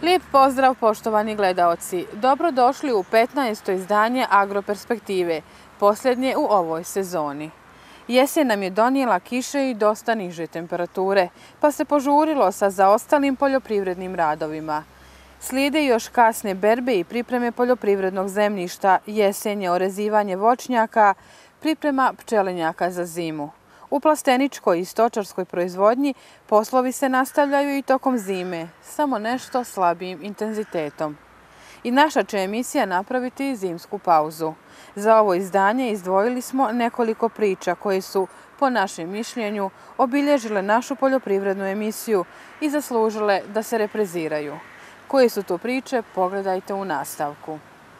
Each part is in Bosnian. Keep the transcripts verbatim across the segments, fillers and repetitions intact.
Lijep pozdrav poštovani gledaoci. Dobrodošli u petnaesto izdanje Agroperspektive, posljednje u ovoj sezoni. Jesen nam je donijela kiše i dosta niže temperature, pa se požurilo sa zaostalim poljoprivrednim radovima. Slijede još kasne berbe i pripreme poljoprivrednog zemljišta, jesenje orezivanje voćnjaka, priprema pčelinjaka za zimu. U plasteničkoj i stočarskoj proizvodnji poslovi se nastavljaju i tokom zime, samo nešto slabijim intenzitetom. I naša će emisija napraviti zimsku pauzu. Za ovo izdanje izdvojili smo nekoliko priča koje su, po našem mišljenju, obilježile našu poljoprivrednu emisiju i zaslužile da se repriziraju. Koje su to priče, pogledajte u nastavku.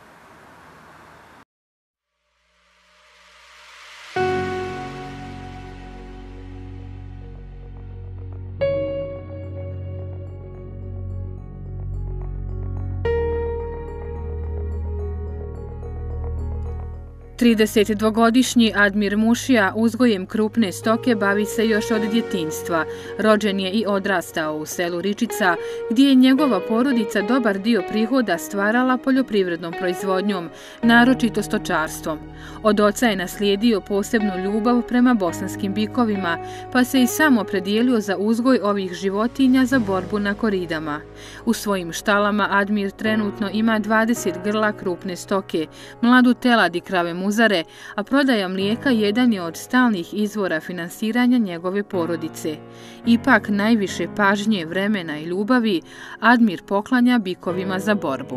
tridesetdvogodišnji Admir Mušija uzgojem krupne stoke bavi se još od djetinjstva. Rođen je i odrastao u selu Ričica, gdje je njegova porodica dobar dio prihoda stvarala poljoprivrednom proizvodnjom, naročito stočarstvom. Od oca je naslijedio posebnu ljubav prema bosanskim bikovima, pa se i sam opredijelio za uzgoj ovih životinja za borbu na koridama. U svojim štalama Admir trenutno ima dvadeset grla krupne stoke, mladu telad i krave muzare, a prodaja mlijeka jedan je od stalnih izvora finansiranja njegove porodice. Ipak najviše pažnje, vremena i ljubavi Admir poklanja bikovima za borbu.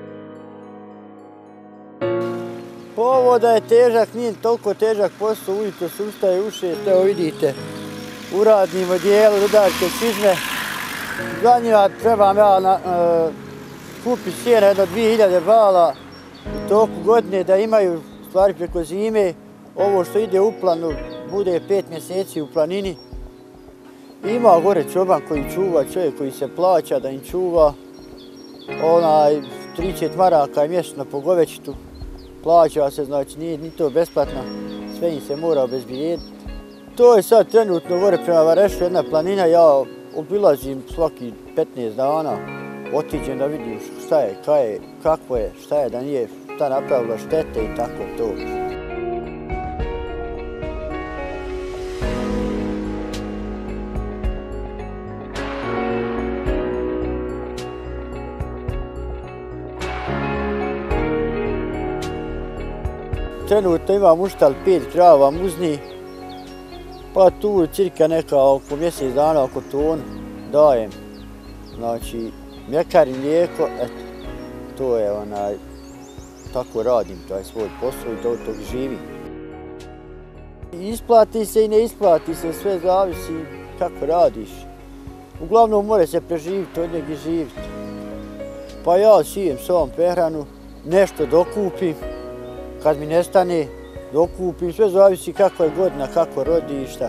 Ovo da je težak, nije toliko težak posao, ujutro se ustaje uše, evo vidite, u radnim odijelu, rudarske čizme. Za njima trebam ja na, e, kupiti sjena jedno dvije hiljade bala u toku godine da imaju stvari preko zime. Ovo što ide u planu bude pet mjeseci u planini. Ima gore čoban koji čuva, čovjek koji se plaća da im čuva. Onaj trideset maraka je mjesečno po govečitu. Plaća se, znači nije ni to besplatno, sve im se mora obezbijediti. To je sad trenutno gore prema Varešu jedna planina, ja obilazim svaki petnaest dana, otiđem da vidim šta je, kaj je, kako je, šta je, da nije šta napravila štete i tako to. Trenutno imam u štali pet krava muzni, pa tu cirka neka oko mjesec dana oko tonu dajem. Znači, mljekar i mlijeko, eto, to je onaj, tako radim taj svoj posao i do tog živim. Isplati se i ne isplati se, sve zavisi kako radiš. Uglavnom mora se preživiti, od njeg i živiti. Pa ja sijem sam prehranu, nešto dokupim. Kad mi nestane, dokupim, sve zavisi kako je godina, kako rodi i šta.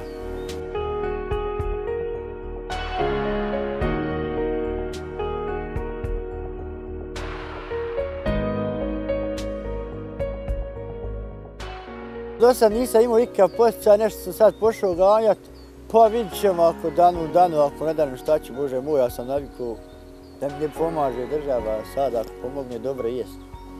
Do sad nisam imao ikakav posjećaj, nešto sam sad pošao ganjat, pa vidit ćemo ako danu u danu, ako ne danem šta ću, Bože moj, ja sam navikao da mi ne pomaže država, sad ako pomogne dobro jest.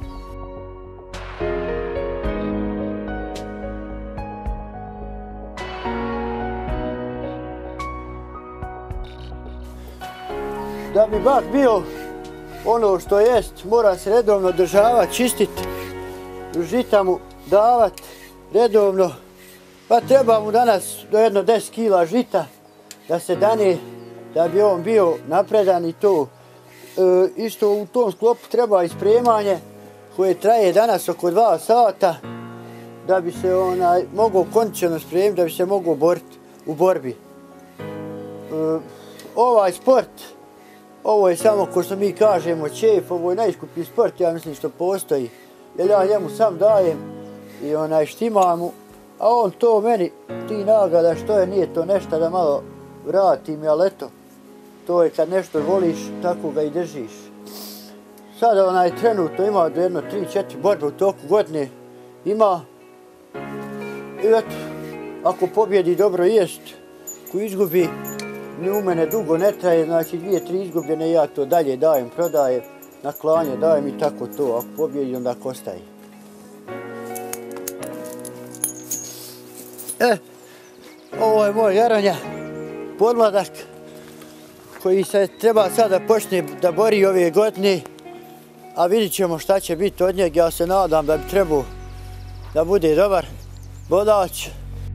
Da bi bak bio ono što jest, mora se redovno održavati, čistiti, žita mu davati redovno. Pa treba mu danas do jedno deset kila žita da se dane, da bi on bio napredan i to. E, isto u tom sklopu treba i spremanje koje traje danas oko dva sata da bi se onaj mogao kondicionalno spremiti, da bi se mogao boriti u borbi. E, ovaj sport, ovo je samo, ko što mi kažemo, čef, ovo je najskuplji sport, ja mislim što postoji. Jer ja njemu sam dajem i onaj štimam mu, a on to meni, ti nagrada što je, nije to nešto da malo vratim, ali eto, to je kad nešto voliš, tako ga i držiš. Sada onaj trenutno ima do jedno tri četiri borbe u toku godine, ima. I eto, ako pobjedi dobro jest, ko izgubi, ni u mene dugo ne traje, znači dvije, tri izgubljene, ja to dalje dajem, prodajem, na klanje dajem i tako to, ako pobjedi onda kostaje. E, ovo je moj jaranja, podmladak, koji se treba sada počne da bori ove godine, a vidit ćemo šta će biti od njega. Ja se nadam da bi trebao da bude dobar bodač.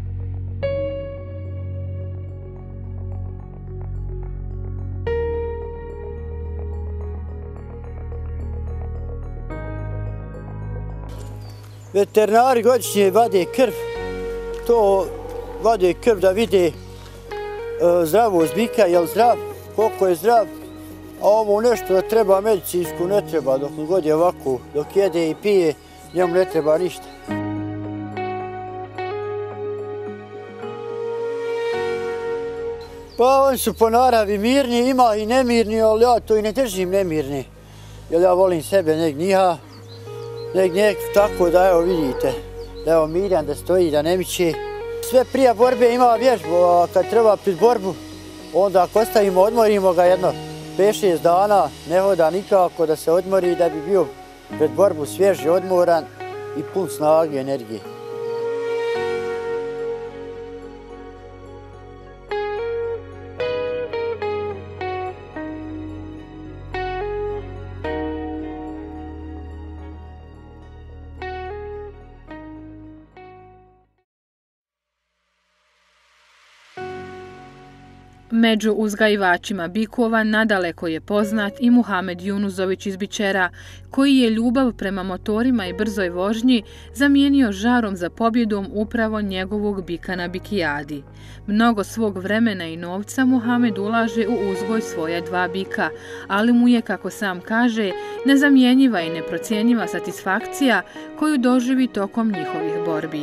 Veterinari godišnje vade krv, to vade krv da vide zdravost bika, je li zdrav, koliko je zdrav, a ovo nešto da treba medicinsku ne treba, dok god je ovako, dok jede i pije, njemu ne treba ništa. Pa oni su po naravi mirni, ima i nemirni, ali ja to i ne držim nemirni, jer ja volim sebe nek njiha, nek nek tako da evo vidite, da evo mirjan, da stoji, da ne miče. Sve prije borbe ima vježbu, a kad treba pred borbu, onda ako ostavimo, odmorimo ga jedno pet šest dana, ne hoda nikako da se odmori da bi bio pred borbu svježi, odmoran i pun snage i energije. Među uzgajivačima bikova nadaleko je poznat i Muhamed Junuzović iz Bičera, koji je ljubav prema motorima i brzoj vožnji zamijenio žarom za pobjedom upravo njegovog bika na bikijadi. Mnogo svog vremena i novca Muhamed ulaže u uzgoj svoja dva bika, ali mu je, kako sam kaže, nezamjenjiva i neprocjenjiva satisfakcija koju doživi tokom njihovih borbi.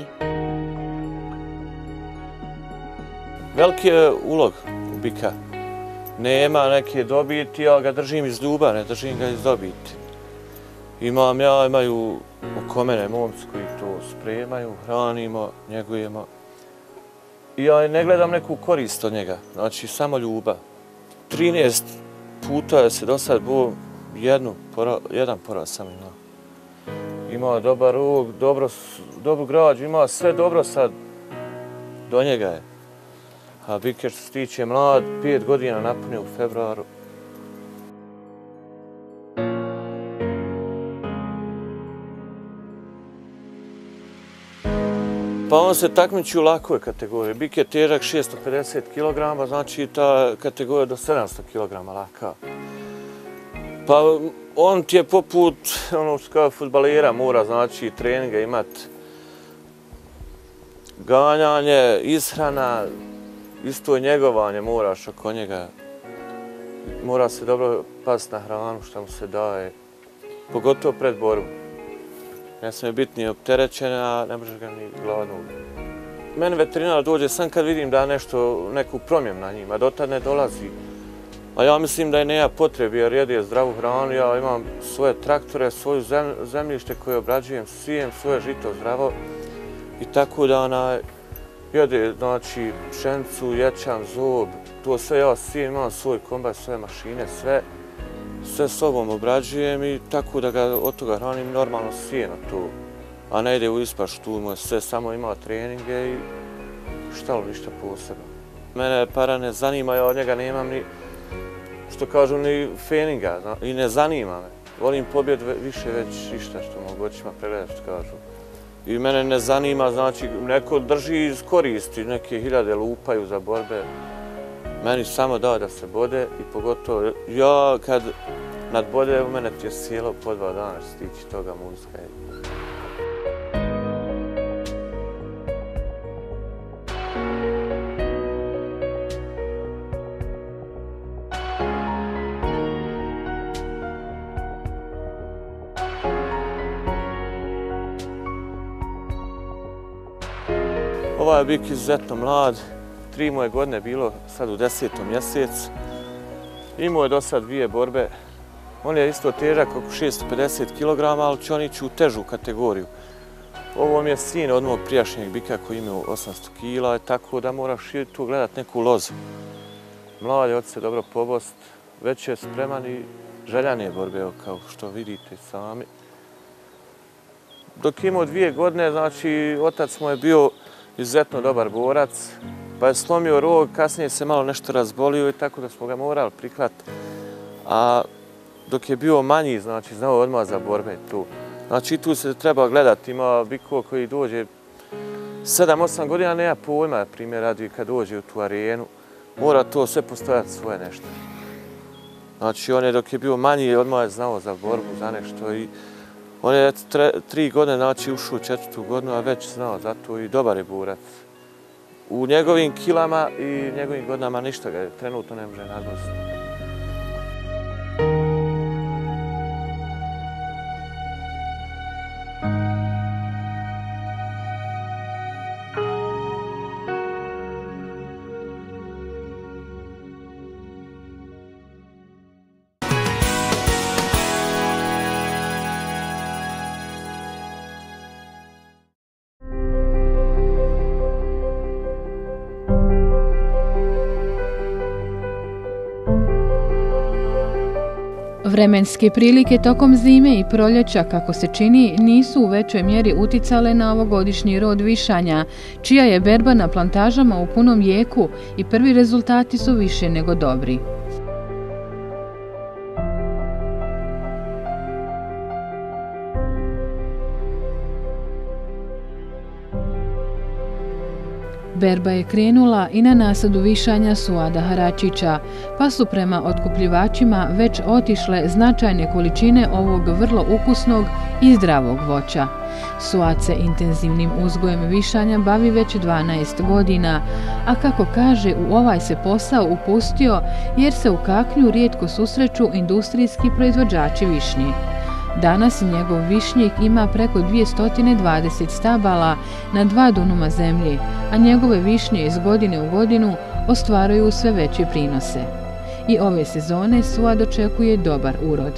Veliki je ulog bika. Nema neke dobiti, ja ga držim iz ljubavi, ne držim ga iz dobiti. Imam ja, imaju oko mene momci koji to spremaju, hranimo, njegujemo. I ja ne gledam neku korist od njega, znači samo ljubav. trinaest puta je se do sad bo jednu, jedan poraz sam imao. Ima dobar rog, dobro, dobru građu, ima sve dobro sad. Do njega je. A bik je što se tiče mlad, pet godina napunio u februaru. Pa on se takmiči u lakoj kategoriji. Bik je težak šesto pedeset kilograma, znači ta kategorija do sedamsto kilograma laka. Pa on ti je poput, ono što kao fudbalera, mora znači treninga imati. Ganjanje, ishrana, isto je njegovanje, moraš oko njega. Mora se dobro pasti na hranu što mu se daje, pogotovo pred borbu. Ne smije biti ni opterećen, a ne možeš ga ni gladno. Meni veterinar dođe sam kad vidim da nešto, neku promjenu na njima, dotad ne dolazi. A ja mislim da je nema potrebe jer jede zdravu hranu, ja imam svoje traktore, svoju zemljište koje obrađujem, sijem svoje žito zdravo i tako da ona jede, znači, pšenicu, ječam, zob, to sve ja sijem, imam svoj kombaj, svoje mašine, sve, sve sobom obrađujem i tako da ga od toga hranim normalno sijeno tu, a ne ide u ispaš tu, mu je sve samo ima treninge i šta li ništa posebno. Mene para ne zanima, ja od njega nemam ni, što kažu, ni feninga i ne zanima me. Volim pobjed više već ništa što mogu očima pregledati što kažu. I mene ne zanima, znači, neko drži iz koristi, neke hiljade lupaju za borbe. Meni samo da da se bode i pogotovo ja kad nadbode u mene ti je sjelo po dva dana što se tiče toga muska. Ovaj je bik izuzetno mlad, tri moje godine bilo sad u desetom mjesecu. Imao je do sad dvije borbe. On je isto težak oko šesto pedeset kilograma, ali će on ići u težu kategoriju. Ovo mi je sin od mog prijašnjeg bika koji imao osamsto kila, tako da moraš tu gledat neku lozu. mlad je, hoće se dobro pobost, već je spreman i željan je borbe, evo, kao što vidite sami. Dok je imao dvije godine, znači, otac mu je bio izuzetno dobar borac, pa je slomio rog, kasnije se malo nešto razbolio i tako da smo ga morali prihvatiti. A dok je bio manji, znači, znao odmah za borbe tu. Znači, tu se treba gledati, ima bikova koji dođe sedam osam godina, nema pojma, na primjer, radi kad dođe u tu arenu, mora to sve postojati svoje nešto. Znači, on je dok je bio manji, odmah je znao za borbu, za nešto i on je tri godine, znači, ušao u četvrtu godinu, a već znao za to i dobar je borac. U njegovim kilama i njegovim godinama ništa ga trenutno ne može nadvoziti. Vremenske prilike tokom zime i proljeća, kako se čini, nisu u većoj mjeri uticale na ovogodišnji rod višanja, čija je berba na plantažama u punom jeku i prvi rezultati su više nego dobri. Berba je krenula i na nasadu višanja Suada Haračića, pa su prema otkupljivačima već otišle značajne količine ovog vrlo ukusnog i zdravog voća. Suad se intenzivnim uzgojem višanja bavi već dvanaest godina, a kako kaže, u ovaj se posao upustio jer se u Kaknju rijetko susreću industrijski proizvođači višnje. Danas njegov višnjik ima preko dvjesto dvadeset stabala na dva dunuma zemlje, a njegove višnje iz godine u godinu ostvaruju sve veće prinose. I ove sezone Suad očekuje dobar urod.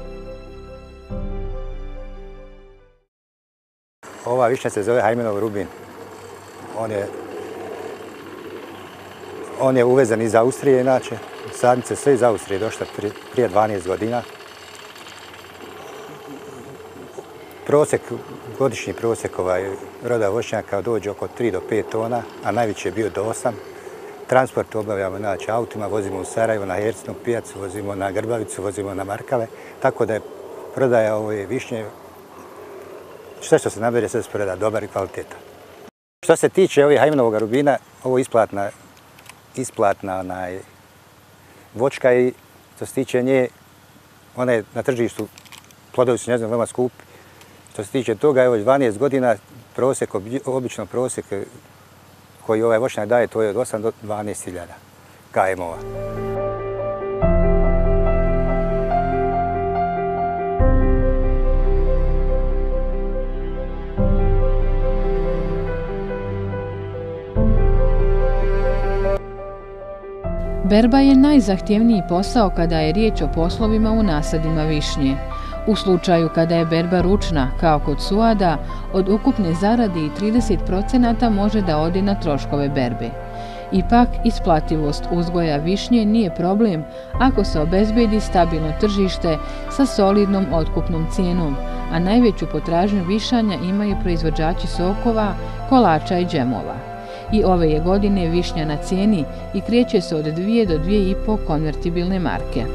Ova višnja se zove Hajmenov Rubin. On je, on je uvezan iz Austrije, inače. Sadnice sve iz Austrije došle prije dvanaest godina. Prosek, godišnji prosek ovaj roda voćnjaka dođe oko tri do pet tona, a najveći je bio do osam. Transport obavljamo znači, autima, vozimo u Sarajevo, na Hercinu pijacu, vozimo na Grbavicu, vozimo na Markave, tako da je prodaja ove višnje, sve što se nabere, sve se prodaje dobar i kvalitetan. Što se tiče ovih Hajmenovog Rubina, ovo je isplatna, isplatna onaj, voćka i što se tiče nje, ona je na tržištu, plodovi su njezino veoma skupi. Što se tiče toga, evo dvanaest godina, prosek, obično prosek koji ovaj voćnjak daje, to je od osam do dvanaest hiljada K M-ova. Berba je najzahtjevniji posao kada je riječ o poslovima u nasadima višnje. U slučaju kada je berba ručna, kao kod Suada, od ukupne zarade i trideset posto može da ode na troškove berbe. Ipak, isplativost uzgoja višnje nije problem ako se obezbedi stabilno tržište sa solidnom otkupnom cijenom, a najveću potražnju višanja imaju proizvođači sokova, kolača i džemova. I ove je godine višnja na cijeni i kreće se od dvije do dvije i po konvertibilne marke.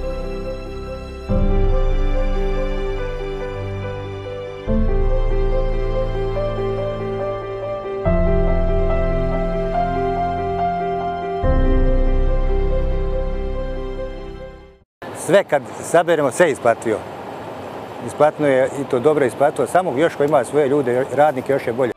Sve kad saberemo, sve isplatio. Isplatno je i to dobro isplatilo. Samo još ko ima svoje ljude, radnike, još je bolje.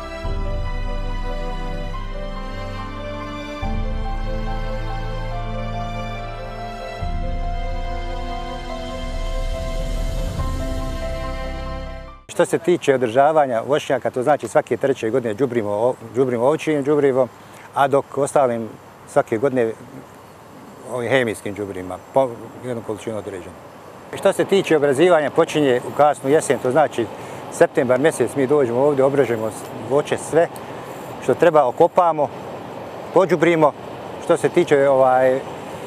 Što se tiče održavanja voćnjaka, to znači svake treće godine đubrimo, đubrimo ovčjim đubrivom, a dok ostalim svake godine ovim hemijskim đubrima, po jednu količinu određenu. Što se tiče obrazivanja, počinje u kasnu jesen, to znači septembar mjesec mi dođemo ovdje, obražemo voće sve, što treba okopamo, pođubrimo. Što se tiče ovaj,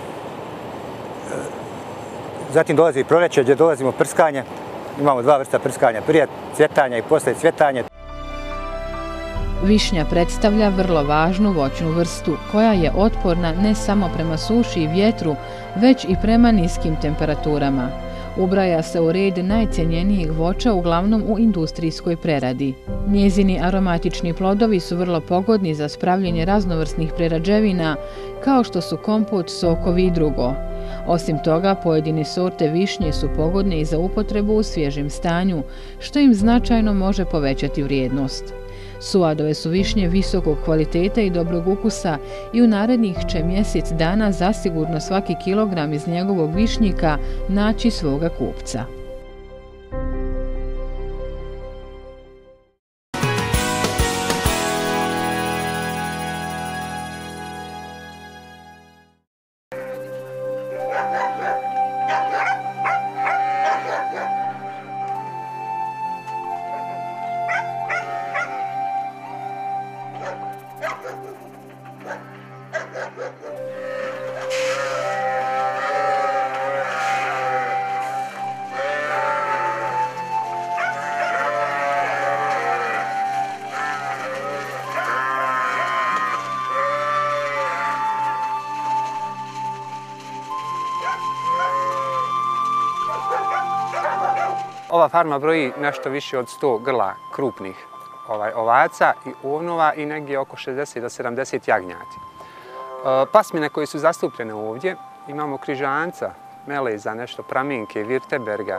Zatim dolazi proljeće gdje dolazimo prskanje. Imamo dva vrsta prskanja, prije cvjetanja i poslije cvjetanja. Višnja predstavlja vrlo važnu voćnu vrstu koja je otporna ne samo prema suši i vjetru, već i prema niskim temperaturama. Ubraja se u red najcjenjenijih voća uglavnom u industrijskoj preradi. Njezini aromatični plodovi su vrlo pogodni za spravljanje raznovrsnih prerađevina kao što su kompot, sokovi i drugo. Osim toga, pojedine sorte višnje su pogodne i za upotrebu u svježem stanju, što im značajno može povećati vrijednost. Suadove su višnje visokog kvaliteta i dobrog ukusa i u narednih će mjesec dana zasigurno svaki kilogram iz njegovog višnjika naći svoga kupca. Ova farma broji nešto više od sto grla krupnih ovaj, ovaca i ovnova i negdje oko šezdeset do sedamdeset jagnjati. E, pasmine koje su zastupljene ovdje, imamo križanca, meleza, nešto praminke, virteberga,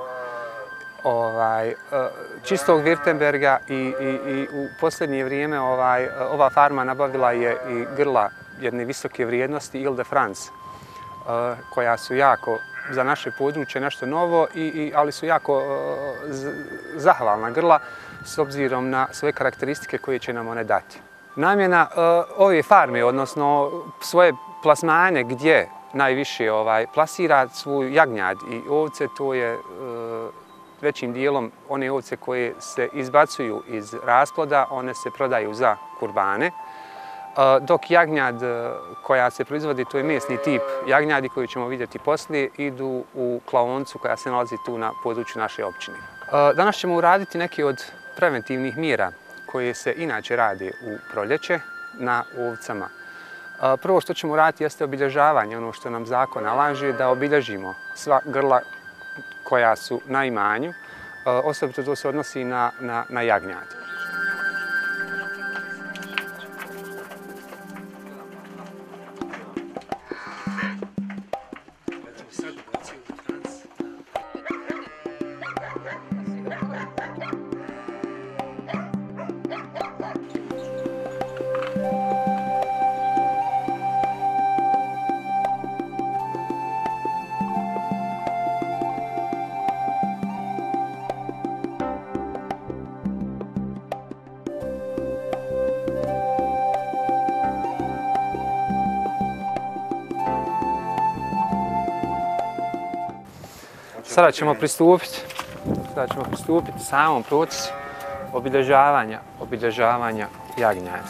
ovaj, e, čistog virteberga i, i, i u posljednje vrijeme ovaj, ova farma nabavila je i grla jedne visoke vrijednosti Ile de France, e, koja su jako za naše područje nešto novo, i, i, ali su jako uh, zahvalna grla s obzirom na svoje karakteristike koje će nam one dati. Namjena uh, ove farme, odnosno svoje plasmane gdje najviše ovaj, plasira svoj jagnjad i ovce, to je uh, većim dijelom one ovce koje se izbacuju iz rasploda, one se prodaju za kurbane. Dok jagnjad koja se proizvodi, to je mesni tip jagnjadi koji ćemo vidjeti poslije, idu u klaoncu koja se nalazi tu na području naše općine. Danas ćemo uraditi neke od preventivnih mjera koje se inače rade u proljeće na ovcama. Prvo što ćemo raditi jeste obilježavanje, ono što nam zakon nalaže, da obilježimo sva grla koja su na imanju, osobito to se odnosi na, na, na jagnjad. Sada ćemo pristupiti, sada ćemo pristupiti samom procesu obilježavanja, obilježavanja jagnjadi.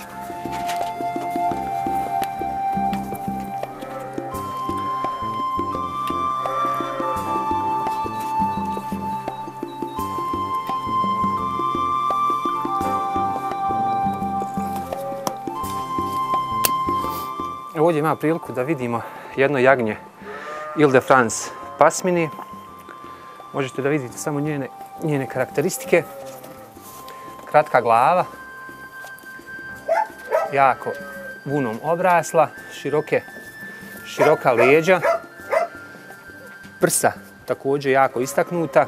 Ovdje ima priliku da vidimo jedno jagnje Ile de France pasmini. Možete da vidite samo njene, njene karakteristike. Kratka glava, jako vunom obrasla, široke, široka leđa, prsa također jako istaknuta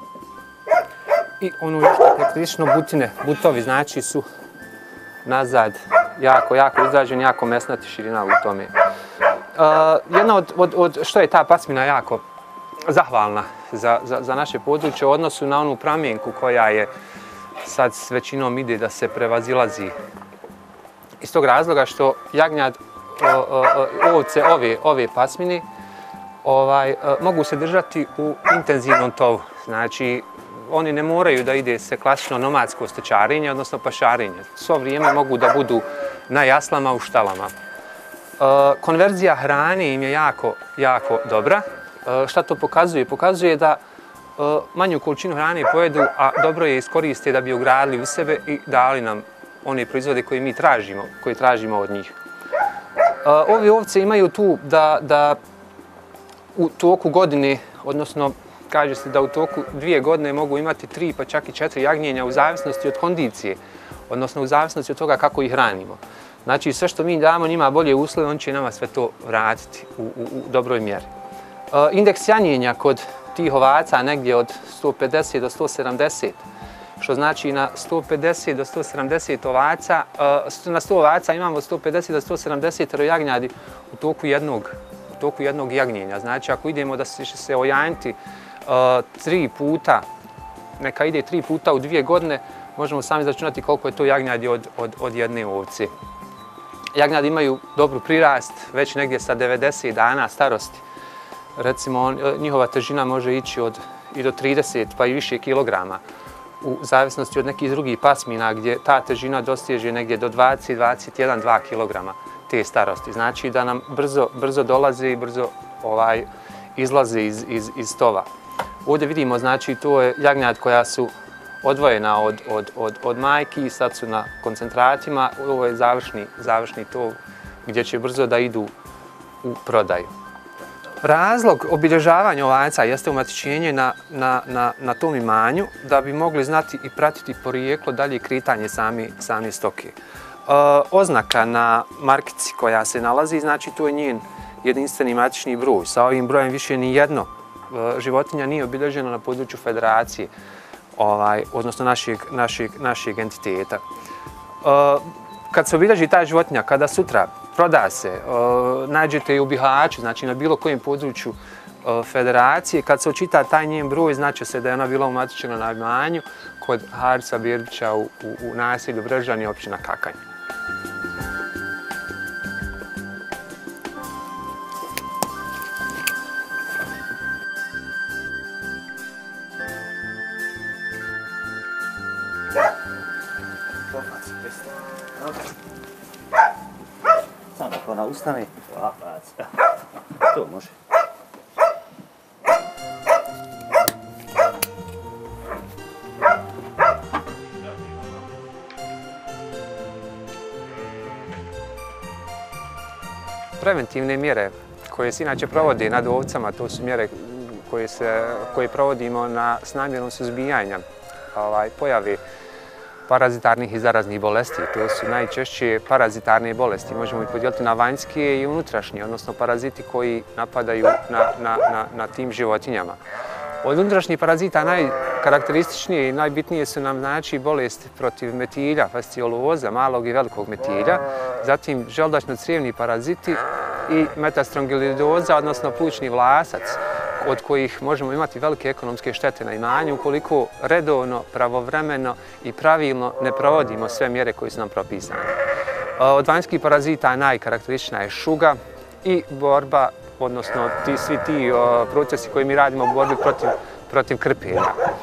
i ono još karakteristično butine, butovi znači su nazad jako, jako izraženi, jako mesnati, širina u tome. Uh, jedna od, od, od što je ta pasmina jako zahvalna za, za, za naše područje u odnosu na onu pramjenku koja je sad s većinom ide da se prevazilazi. Iz tog razloga što jagnjad, o, o, ovce ove, ove pasmine ovaj, mogu se držati u intenzivnom tovu. Znači, oni ne moraju da ide se klasično nomadsko stočarenje, odnosno pašarenje. Svo vrijeme mogu da budu na jaslama u štalama. E, konverzija hrane im je jako, jako dobra. Šta to pokazuje? Pokazuje da manju količinu hrane pojedu, a dobro je iskoriste da bi ugradili u sebe i dali nam one proizvode koje mi tražimo, koje tražimo od njih. Ove ovce imaju tu da, da u toku godine, odnosno kaže se da u toku dvije godine mogu imati tri pa čak i četiri jagnjenja u zavisnosti od kondicije, odnosno u zavisnosti od toga kako ih hranimo. Znači sve što mi damo njima bolje uslove, on će nama sve to vratiti u, u, u dobroj mjeri. Indeks janjenja kod tih ovaca negdje od sto pedeset do sto sedamdeset, što znači na sto pedeset do sto sedamdeset ovaca, na sto ovaca imamo sto pedeset do sto sedamdeset jagnjadi u toku jednog, u toku jednog jagnjenja. Znači ako idemo da će se ojanjiti tri puta, neka ide tri puta u dvije godine, možemo sami izračunati koliko je to jagnjadi od, od, od jedne ovce. Jagnjadi imaju dobru prirast, već negdje sa devedeset dana starosti. Recimo, njihova težina može ići od, i do trideset pa i više kilograma, u zavisnosti od nekih drugih pasmina gdje ta težina dostiže negdje do dvadeset, dvadeset jedan, dva kilograma te starosti. Znači da nam brzo, brzo dolaze i brzo ovaj, izlaze iz, iz, iz tova. Ovdje vidimo, znači, to je jagnjad koja su odvojena od, od, od, od majki i sad su na koncentratima. Ovo je završni, završni tov gdje će brzo da idu u prodaju. Razlog obilježavanja ovaca jeste umatičenje na, na, na, na tom imanju da bi mogli znati i pratiti porijeklo dalje kretanje same, same stoke. E, oznaka na markici koja se nalazi, znači to je njen jedinstveni matični broj. Sa ovim brojem više ni jedno e, životinja nije obilježena na području federacije, ovaj, odnosno našeg, našeg, našeg entiteta. E, kad se obilježi ta životinja, kada sutra proda se, uh, nađete je u Bihaću, znači na bilo kojem području uh, federacije, kad se očita taj njen broj, znači se da je ona bila umatičena na imanju kod Harisa Berbića u, u, u naselju Brežani, općina Kakanj. Samo ako ona ustane, to može. Preventivne mjere koje se inače provode nad ovcama, to su mjere koje, se, koje provodimo na, s namjerom suzbijanja ovaj, pojave parazitarnih i zaraznih bolesti. To su najčešće parazitarne bolesti. Možemo ih podijeliti na vanjske i unutrašnje, odnosno paraziti koji napadaju na, na, na, na tim životinjama. Od unutrašnjih parazita najkarakterističnije i najbitnije su nam znači bolesti protiv metilja, fascioloza, malog i velikog metilja, zatim želudačno-crijevni paraziti i metastrongilidoza, odnosno plućni vlasac, od kojih možemo imati velike ekonomske štete na imanju ukoliko redovno, pravovremeno i pravilno ne provodimo sve mjere koje su nam propisane. Od vanjskih parazita najkarakteristična je šuga i borba, odnosno ti, svi ti o, procesi koje mi radimo u borbi protiv, protiv krpenja.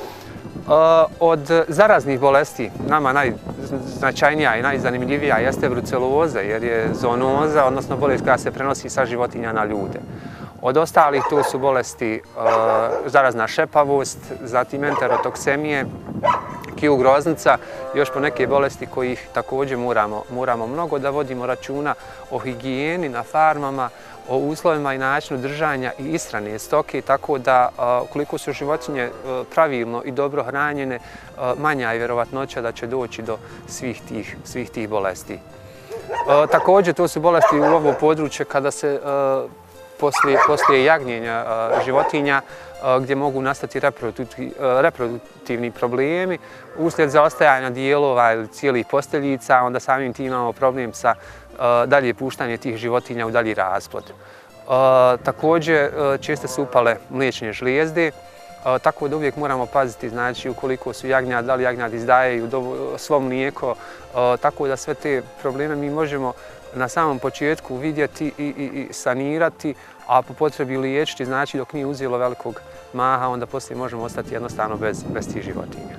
Od zaraznih bolesti nama najznačajnija i najzanimljivija jeste bruceloza, jer je zoonoza, odnosno bolest koja se prenosi sa životinja na ljude. Od ostalih tu su bolesti e, zarazna šepavost, zatim enterotoksemije, kiju groznica, još po neke bolesti kojih također moramo, moramo mnogo da vodimo računa o higijeni na farmama, o uslovima i načinu držanja i ishrane stoke, tako da ukoliko su životinje pravilno i dobro hranjene, manja je vjerovatnoća da će doći do svih tih, svih tih bolesti. Također to su bolesti u ovo područje kada se poslije, poslije jagnjenja životinja gdje mogu nastati reproduktivni problemi uslijed zaostajanja dijelova ili cijelih posteljica, onda samim tim imamo problem sa dalje puštanje tih životinja u dalji rasplod. Također česte su upale mliječne žlijezde, tako da uvijek moramo paziti, znači ukoliko su jagnjad, da li jagnjad izdajaju svo mlijeko, tako da sve te probleme mi možemo na samom početku vidjeti i, i, i sanirati, a po potrebi liječiti, znači dok nije uzelo velikog maha, onda poslije možemo ostati jednostavno bez, bez tih životinja.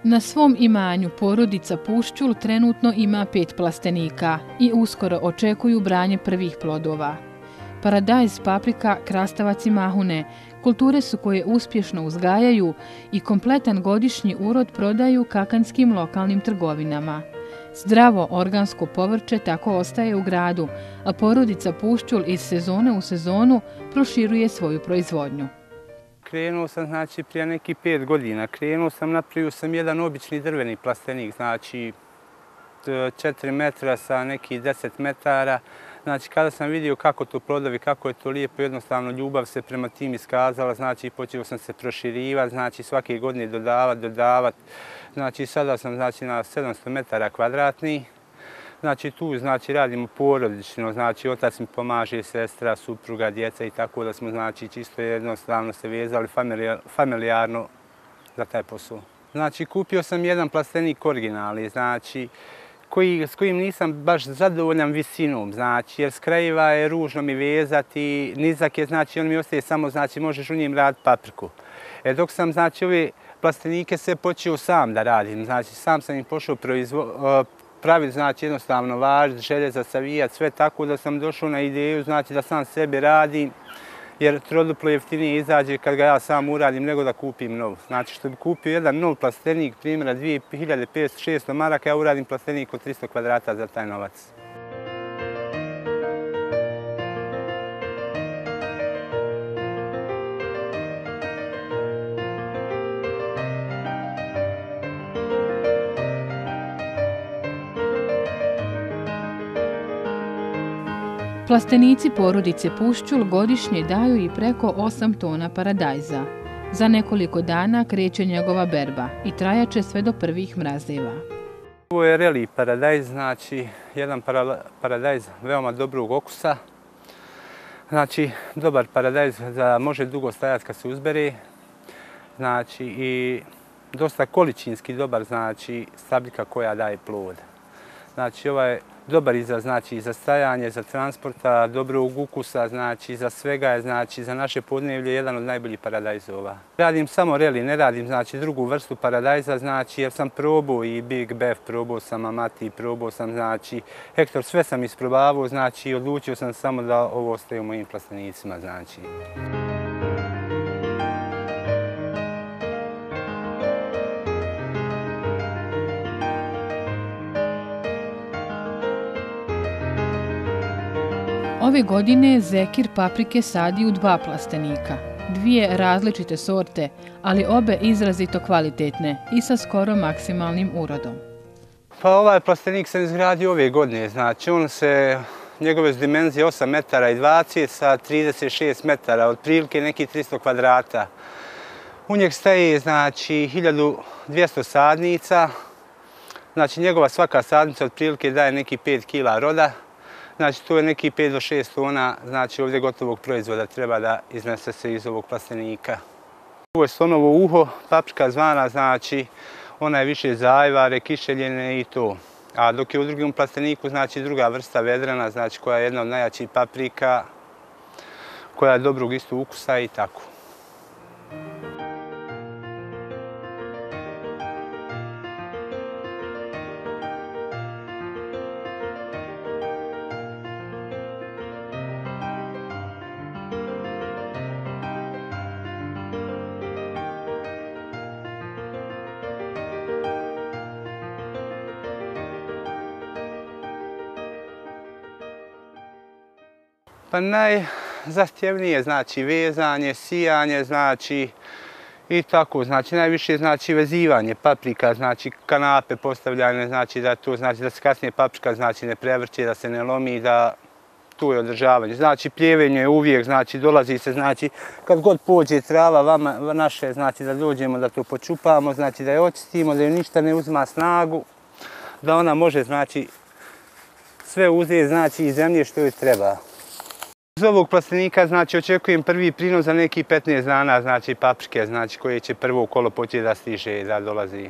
Na svom imanju porodica Puščul trenutno ima pet plastenika i uskoro očekuju branje prvih plodova. Paradajz, paprika, krastavac i mahune kulture su koje uspješno uzgajaju i kompletan godišnji urod prodaju kakanskim lokalnim trgovinama. Zdravo organsko povrće tako ostaje u gradu, a porodica Puščul iz sezone u sezonu proširuje svoju proizvodnju. Krenuo sam znači prije neki pet godina. Krenuo sam, napravio sam jedan obični drveni plastenik, znači četiri metra sa nekih deset metara. Znači kada sam vidio kako to plodovi, kako je to lijepo, jednostavno ljubav se prema tim iskazala, znači počeo sam se proširivati, znači svake godine dodavati, dodavati. Znači sada sam znači na sedamsto metara kvadratnih. Znači tu znači radimo porodično, znači otac mi pomaže, sestra, supruga, djeca i tako da smo znači čisto jednostavno se vezali familijarno za taj posao. Znači kupio sam jedan plastenik originalni, znači koji, s kojim nisam baš zadovoljan visinom, znači jer s krajeva je ružno mi vezati, nizak je, znači on mi ostaje samo, znači možeš u njim raditi papriku. E dok sam znači ove plastenike sve počeo sam da radim, znači sam sam im pošao proizvoditi, praviti, znači jednostavno važiti, željeza savijati, sve tako da sam došao na ideju, znači da sam sebi radim, jer troduplo jeftinije izađe kad ga ja sam uradim nego da kupim nov. Znači što bi kupio jedan nov plastenik, primjera dvije hiljade petsto do šesto maraka, ja uradim plastenik od tristo kvadrata za taj novac. Plastenici porodice Puščul godišnje daju i preko osam tona paradajza. Za nekoliko dana kreće njegova berba i trajaće sve do prvih mrazeva. Ovo je reli paradajz, znači jedan paradajz veoma dobrog okusa. Znači dobar paradajz da može dugo stajati kad se uzbere. Znači i dosta količinski dobar, znači stabljika koja daje plod. Znači ovaj dobar i za, znači, za stajanje, za transporta, dobrog ukusa, znači za svega je, znači za naše podneblje jedan od najboljih paradajzova. Radim samo reli, ne radim znači drugu vrstu paradajza, znači jer sam probao i Big Beef, probao sam Amati, probao sam znači Hektor, sve sam isprobavao, znači odlučio sam samo da ovo ostaje u mojim plastenicima, znači. Ove godine Zekir paprike sadi u dva plastenika, dvije različite sorte, ali obe izrazito kvalitetne i sa skoro maksimalnim urodom. Pa ovaj plastenik sam izgradio ove godine, znači on se, njegove su dimenzije osam metara i dvadeset sa trideset šest metara, otprilike neki tristo kvadrata. U njeg staje znači hiljadu dvjesto sadnica, znači njegova svaka sadnica otprilike daje neki pet kila roda. Znači to je neki pet do šest tona, znači ovdje gotovog proizvoda treba da iznese se iz ovog plastenika. Ovo je slonovo uho, paprika zvana, znači ona je više za ajvare, kišeljene i to. A dok je u drugom plasteniku, znači druga vrsta vedrana, znači koja je jedna od najjačih paprika, koja je dobrog isto ukusa i tako. Pa najzahtjevnije znači vezanje, sijanje, znači i tako, znači najviše znači vezivanje paprika, znači kanape postavljane, znači da to znači da se kasnije paprika znači ne prevrće, da se ne lomi, da tu je održavanje. Znači pljevenje je uvijek, znači dolazi se, znači kad god pođe trava vama naše, znači da dođemo da to počupamo, znači da je očistimo, da je ništa ne uzima snagu, da ona može znači sve uzeti znači iz zemlje što joj treba. Iz ovog plastenika znači očekujem prvi prinos za neki petnaest dana, znači paprike, znači koje će prvo kolo početi da stiže, da dolazi.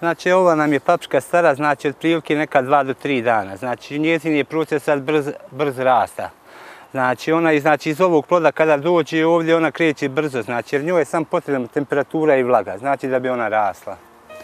Znači ova nam je paprika stara, znači otprilike neka dva do tri dana. Znači njezin je proces sad brz, brz rasta. Znači ona znači, iz ovog ploda kada dođe ovdje ona kreće brzo, znači jer njoj je samo potrebna temperatura i vlaga, znači da bi ona rasla.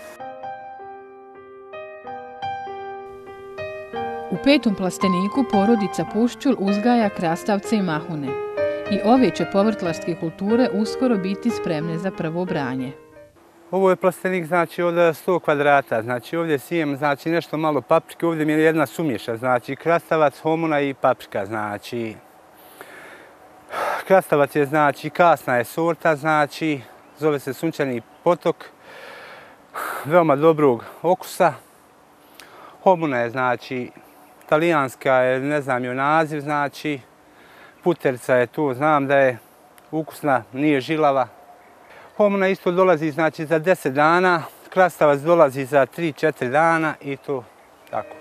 U petom plasteniku porodica Pušćul uzgaja krastavce i mahune. I ove će povrtlarske kulture uskoro biti spremne za prvo branje. Ovo je plastenik znači od sto kvadrata, znači ovdje sijem znači nešto malo paprike, ovdje mi je jedna sumješa, znači krastavac, homuna i paprika, znači krastavac je znači kasna je sorta, znači zove se Sunčani potok, veoma dobrog okusa. Homuna je znači talijanska je, ne znam joj naziv, znači puterica je tu, znam da je ukusna, nije žilava. Homuna isto dolazi znači za deset dana, krastavac dolazi za tri do četiri dana i to tako.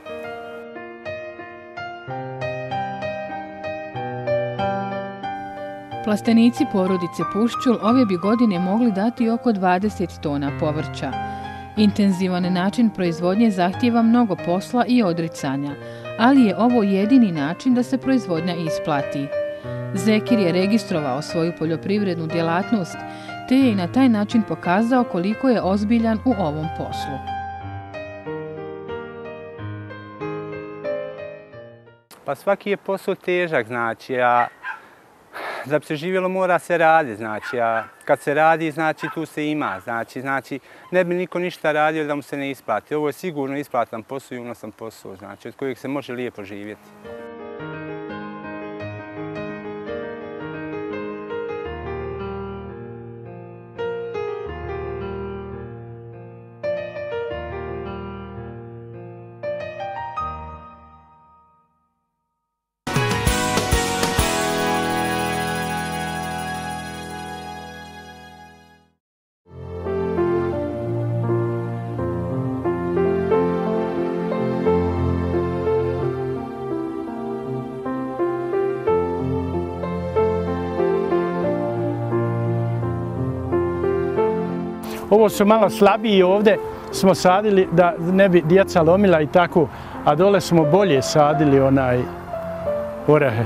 Plastenici porodice Pušćul ove bi godine mogli dati oko dvadeset tona povrća. Intenzivan način proizvodnje zahtijeva mnogo posla i odricanja, ali je ovo jedini način da se proizvodnja isplati. Zekir je registrovao svoju poljoprivrednu djelatnost, te je i na taj način pokazao koliko je ozbiljan u ovom poslu. Pa svaki je posao težak, znači, a za preživjelo mora se radi, znači, a kad se radi, znači, tu se ima, znači, znači, ne bi niko ništa radio da mu se ne isplati. Ovo je sigurno isplatan posao i unosan posao, znači, od kojeg se može lijepo živjeti. Ovo su malo slabiji ovdje, smo sadili da ne bi djeca lomila i tako, a dole smo bolje sadili onaj orahe.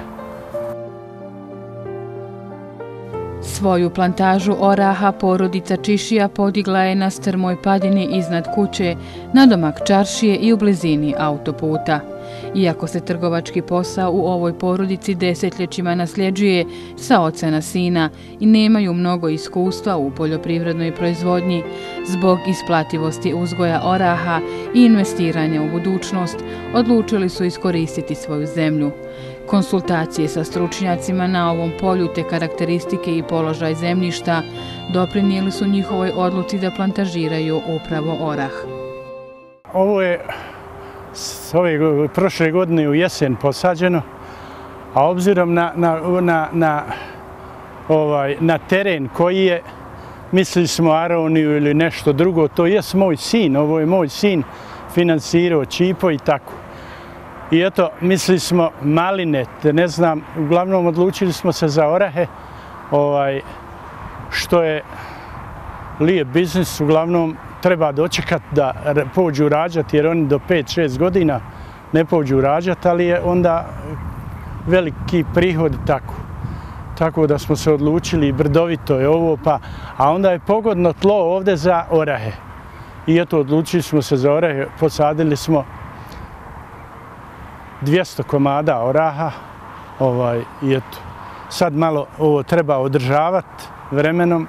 Svoju plantažu oraha porodica Čišija podigla je na strmoj padini iznad kuće, nadomak čaršije i u blizini autoputa. Iako se trgovački posao u ovoj porodici desetljećima nasljeđuje sa oca na sina i nemaju mnogo iskustva u poljoprivrednoj proizvodnji, zbog isplativosti uzgoja oraha i investiranja u budućnost, odlučili su iskoristiti svoju zemlju. Konsultacije sa stručnjacima na ovom polju te karakteristike i položaj zemljišta doprinijeli su njihovoj odluci da plantažiraju upravo orah. Ovo je s ove prošle godine u jesen posađeno, a obzirom na, na, na, na, ovaj, na teren koji je, mislili smo aroniju ili nešto drugo, to je moj sin, ovo je moj sin finansirao Čipo i tako. I eto, mislili smo maline, ne znam, uglavnom odlučili smo se za orahe, ovaj, što je lijep biznis, uglavnom treba dočekati da pođu rađati, jer oni do pet šest godina ne pođu rađati, ali je onda veliki prihod tako. Tako da smo se odlučili, brdovito je ovo, pa, a onda je pogodno tlo ovdje za orahe. I eto, odlučili smo se za orahe, posadili smo dvjesto komada oraha, ovaj, i eto, sad malo ovo treba održavati vremenom.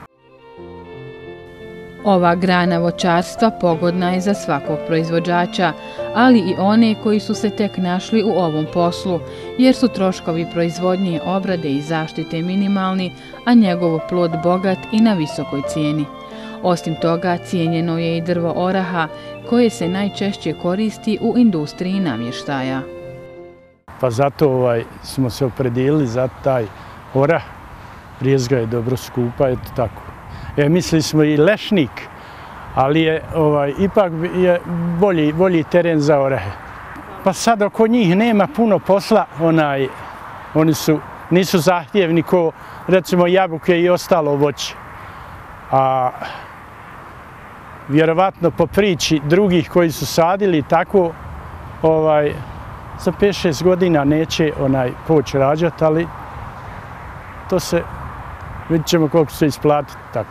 Ova grana voćarstva pogodna je za svakog proizvođača, ali i one koji su se tek našli u ovom poslu, jer su troškovi proizvodnje, obrade i zaštite minimalni, a njegov plod bogat i na visokoj cijeni. Osim toga, cijenjeno je i drvo oraha, koje se najčešće koristi u industriji namještaja. Pa zato ovaj, smo se opredijelili za taj orah. Rijezga je dobro skupa, eto tako. E, mislili smo i lešnik, ali je ovaj, ipak je bolji, bolji teren za orahe. Pa sad oko njih nema puno posla, onaj, oni su, nisu zahtjevni ko recimo jabuke i ostalo voće. A vjerovatno po priči drugih koji su sadili tako, ovaj, za pet šest godina neće onaj poći rađati, ali to se, vidjet ćemo koliko se isplatiti tako.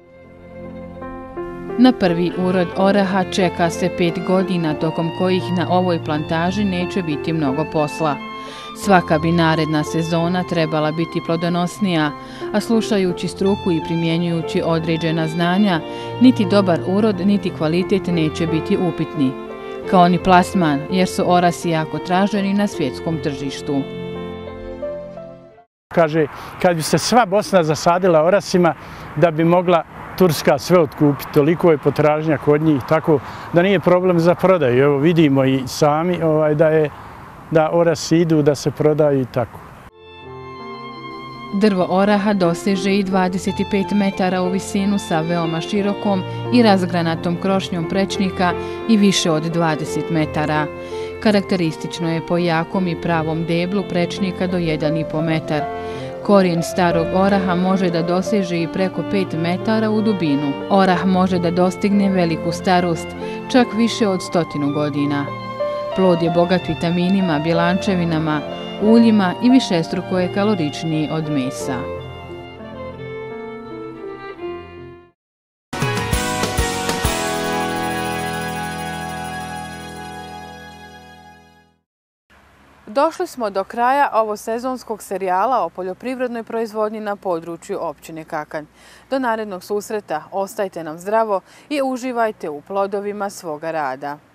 Na prvi urod oraha čeka se pet godina, tokom kojih na ovoj plantaži neće biti mnogo posla. Svaka bi naredna sezona trebala biti plodonosnija, a slušajući struku i primjenjujući određena znanja, niti dobar urod, niti kvalitet neće biti upitni. Kao ni plasman, jer su orasi jako traženi na svjetskom tržištu. Kaže, kad bi se sva Bosna zasadila orasima, da bi mogla Turska sve otkupiti, toliko je potražnja kod njih, tako da nije problem za prodaju. Evo vidimo i sami ovaj, da, je, da orasi idu, da se prodaju i tako. Drvo oraha doseže i dvadeset pet metara u visinu sa veoma širokom i razgranatom krošnjom prečnika i više od dvadeset metara. Karakteristično je po jakom i pravom deblu prečnika do jedan i po metar. Korijen starog oraha može da doseže i preko pet metara u dubinu. Orah može da dostigne veliku starost, čak više od stotinu godina. Plod je bogat vitaminima, bjelančevinama, uljima i višestruko je kaloričniji od mesa. Došli smo do kraja ovosezonskog serijala o poljoprivrednoj proizvodnji na području općine Kakanj. Do narednog susreta ostajte nam zdravo i uživajte u plodovima svoga rada.